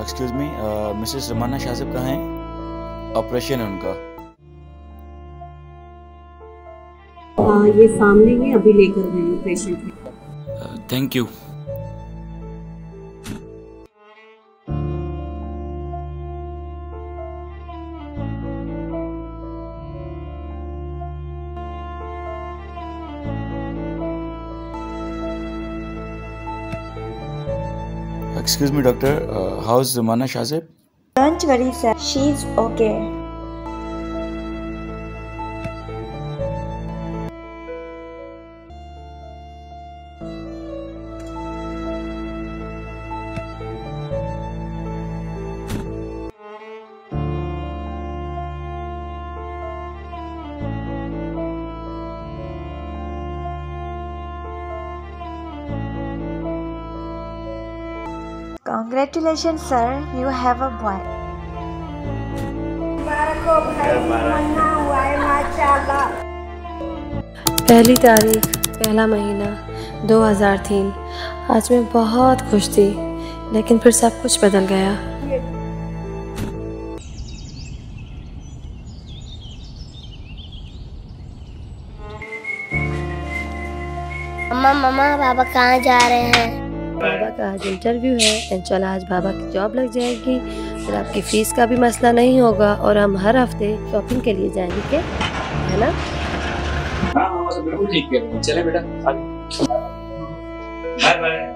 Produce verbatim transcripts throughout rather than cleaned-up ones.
Excuse me, Mrs Ramana Shajib कहाँ हैं? Operation है उनका। हाँ, ये सामने ही अभी लेकर गए हैं पेशेंट को। Thank you. Excuse me, doctor. Uh, how's Ramana Shazib? Don't worry, sir. She's okay. Congratulations, sir. You have a boy. पहली तारीख पहला महीना दो हज़ार तीन। आज मैं बहुत खुश थी, लेकिन फिर सब कुछ बदल गया। मम्मा मम्मा पापा कहाँ जा रहे हैं? बाबा का आज इंटरव्यू है। इंशाल्लाह आज बाबा की जॉब लग जाएगी, फिर आपकी फीस का भी मसला नहीं होगा और हम हर हफ्ते शॉपिंग के लिए जाएंगे, क्या है ना? हाँ हाँ, सब बिल्कुल ठीक है। चले बेटा, बाय बाय।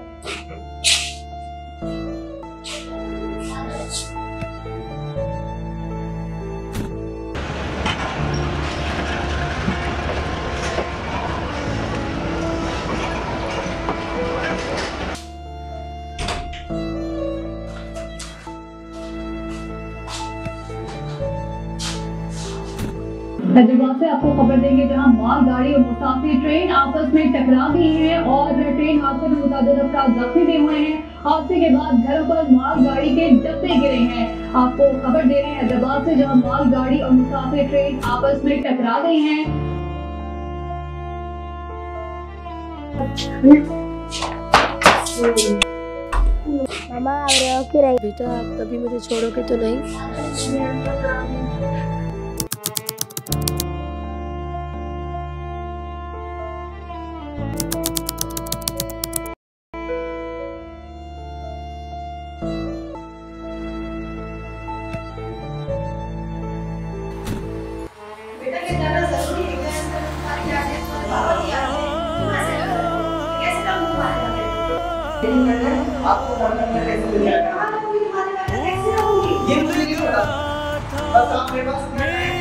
हैदराबाद से आपको खबर देंगे, जहां मालगाड़ी और मुसाफिर ट्रेन आपस में टकरा गई है और ट्रेन हादसे में मुताबिक अफराद जख्मी भी हुए हैं। हादसे के बाद घरों पर मालगाड़ी के डब्बे गिरे हैं। आपको खबर दे रहे हैं हैदराबाद से, जहां मालगाड़ी और मुसाफिर ट्रेन आपस में टकरा गई हैं। मामा आप रहो कि रही? बेटा आप कभी मुझे छोड़ोगे तो नहीं? आपको कैसे मिल जाएगा? ये मुझे नहीं पता। बस आप मेरे पास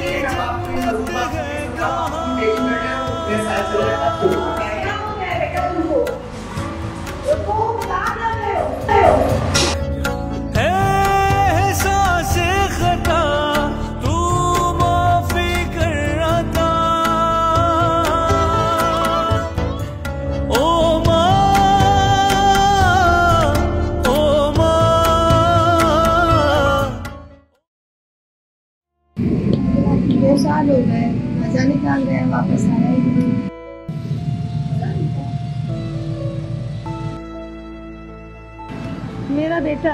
दो साल हो गए, मजा निकाल गए, वापस आया ही नहीं। मेरा बेटा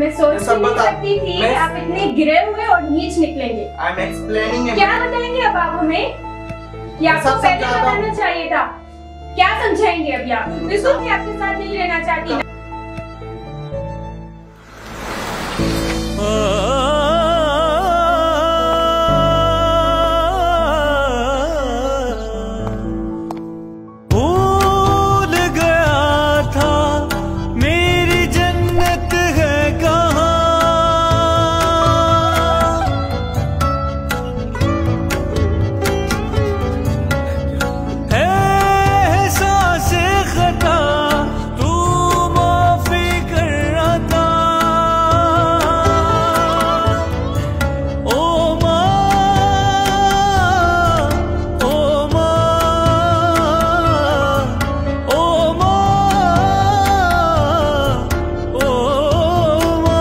मैं सोच सब नहीं बता- सकती थी कि मैं- आप इतने गिरे हुए और नीच निकलेंगे। I am explaining. क्या बताएंगे अब आप हमें? कि आपको सब पहले समझाता हूं। बताना चाहिए था। क्या समझाएंगे अभी आप? बिल्कुल भी आपके साथ नहीं रहना चाहती। भूल गया था मेरी जन्नत है कहाँ। एहसास खता तू माफी कर रहा था। ओ माँ, ओ माँ, ओ माँ, ओ माँ।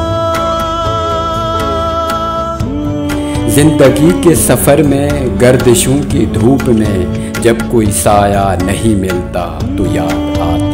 जिंदगी के सफर में गर्दिशों की धूप में जब कोई साया नहीं मिलता तो याद आता।